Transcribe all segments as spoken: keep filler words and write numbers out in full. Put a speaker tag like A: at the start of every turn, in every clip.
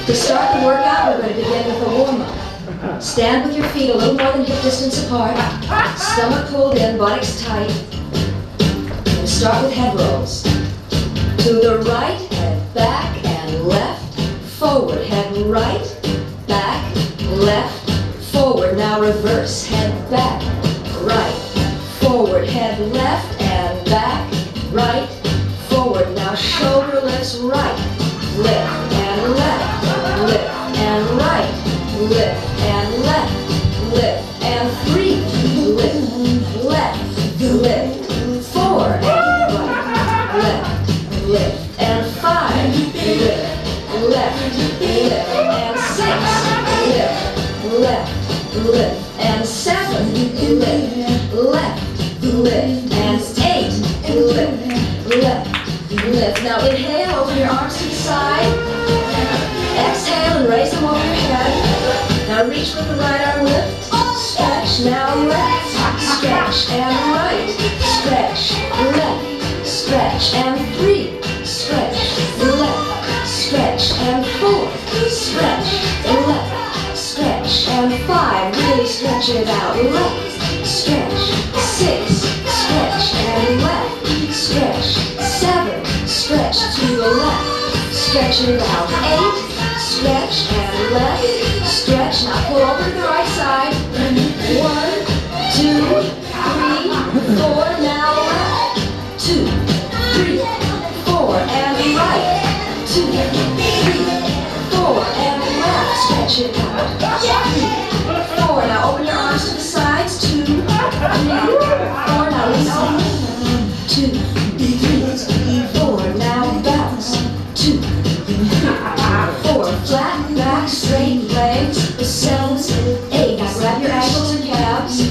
A: To start the workout, we're going to begin with a warm-up. Stand with your feet a little more than hip distance apart. Stomach pulled in, buttocks tight. And start with head rolls. To the right, head back and left, forward. Head right, back, left, forward. Now reverse. Head back, right, forward. Head left and back, right, forward. Now shoulder lifts right, lift and left, lift and right, lift and left, lift and three, lift, left, lift, four and right, left, lift and five, lift, left, lift and six, lift, left, lift and seven, lift, left, lift and eight, lift, left, lift. Now inhale, open your arms to the side. Exhale and raise them over your head. Now reach with the right arm, lift, stretch. Now left, stretch and right, stretch, left, stretch and three, stretch, left, stretch and four, stretch, left, stretch and five. Really stretch it out. Left, stretch, six, stretch and left, stretch, seven, stretch to the left, stretch it out. Eight, stretch and left, stretch. Now pull over to the right side. One, two, three, four. Now left, two, three, four, and right, two, three, four, and left. Stretch it out. Three, four. Now open your arms to the sides. Two, three, four. Now listen. Two, three, four. Now bounce. Two, four, flat back, straight legs, seven, eight. Now grab your ankles and calves.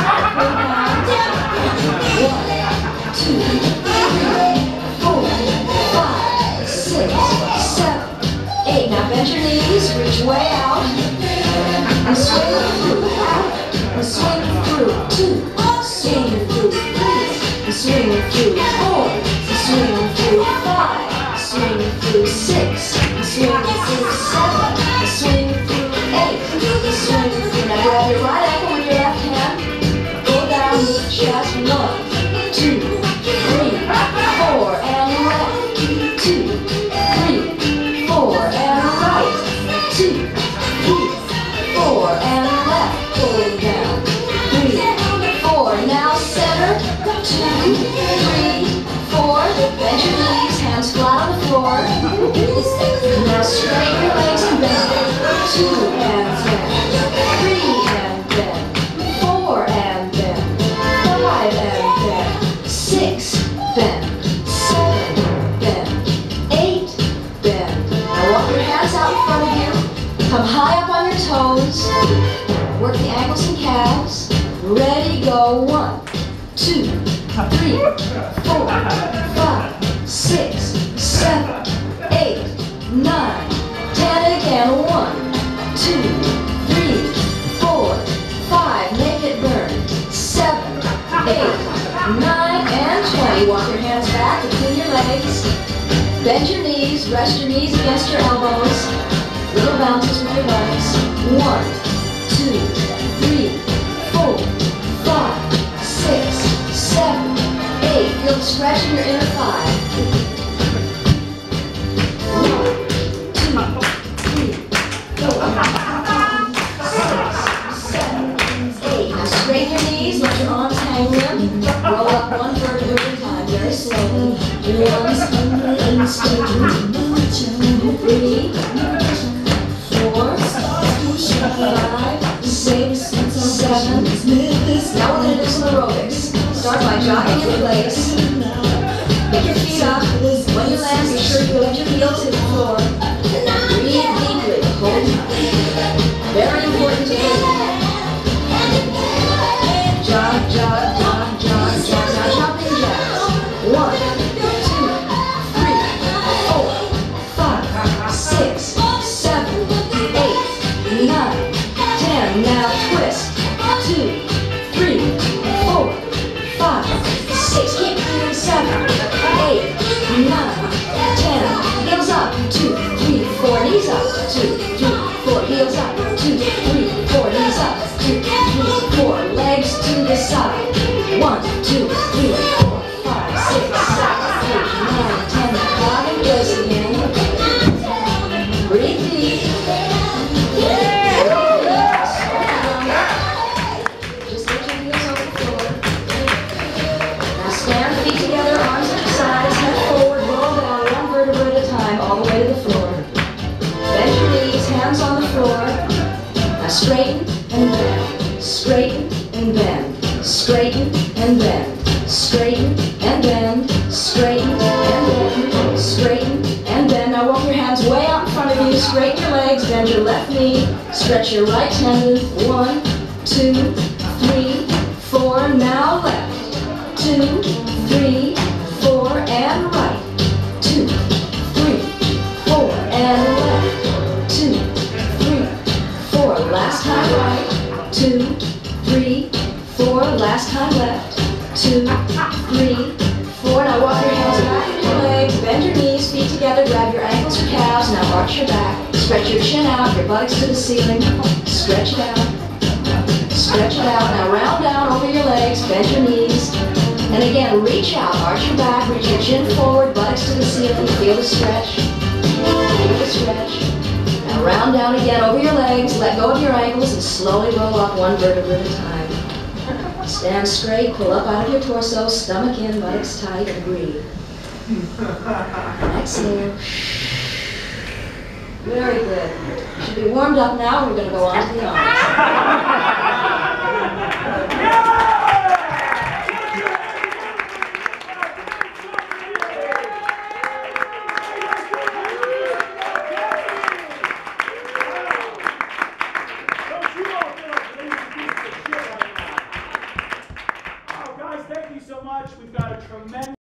A: One, two, three, four, five, six, seven, eight. Now bend your knees, reach way out, and swing through, out, and swing through. Two, swing through, three, and swing through, four, and swing through, five, swing through, six, swing through seven, swing through eight, swing through. Now grab your right ankle with your left hand, go down with the chest. One, two, three, four, and left. Two, three, four, and right. Two, three, four, and left. Pull down. Three, four. Now center. Two, three, four. Bend your knees, hands flat on the floor. Now straighten your legs and bend. Two and bend. Three and bend. Four and bend. Five and bend. Six, bend. Seven, bend. Eight, bend. Now walk your hands out in front of you. Come high up on your toes. Work the ankles and calves. Ready, go. One, two, three, four, five, six, seven, eight, nine, ten. Again. One, two, three, four, five. Make it burn. Seven, eight, nine, and twenty. Walk your hands back between your legs. Bend your knees. Rest your knees against your elbows. Little bounces with your legs. One, two, three, four, five, six, seven, eight. Feel the stretch in your inner thigh. One, two, three, four, five, six, seven, eight. Now straighten your knees, let your arms hang limp. Roll up one vertebra at a time, very slowly. One, three, four, five, six, seven. Now we're going to do some aerobics. Start by jogging in place. Pick your feet up. When you land, be sure you lift your heels to the floor. Breathe deeply. Hold tight. Very important to breathe. Jog, jog, jog, jog, jog. Now jumping jacks. One, two, three, four, five, six, seven, eight, nine, ten. Now twist. Two, three, four, five, six. Keep doing seven, eight, nine, ten. Heels up. Two, three, four. Knees up. Two, two, three, four. Legs to the side. One, two, three, four, five, six, seven, eight, nine, ten. Clog in place again. Breathe deep. Just lift your heels off the floor. Now stand, feet together, arms at your sides, head forward, roll down one vertebra at a time, all the way to the floor. Bend your knees, hands on the floor. Now straighten and bend, straighten and bend, straighten and bend, straighten and bend, straighten and bend, straighten and bend. Now walk your hands way out in front of you, straighten your legs, bend your left knee, stretch your right tendon. One, two, three, four. Now left. Two, three, four, and right. Two, three, four, and left. Two, three, four. Last time right. Two, three, four. Last time left. Two, three, four. Now walk your hands back into your legs, bend your knees, feet together, grab your ankles or calves. Now arch your back, stretch your chin out, your buttocks to the ceiling. Stretch it out, stretch it out. Now round down over your legs, bend your knees. And again, reach out, arch your back, reach your chin forward, buttocks to the ceiling. Feel the stretch, feel the stretch. Now round down again over your legs, let go of your ankles, and slowly roll up one vertebra at a time. Stand straight, pull up out of your torso, stomach in, buttocks tight, and breathe. Exhale. Very good. You should be warmed up now. We're going to go on to the arms.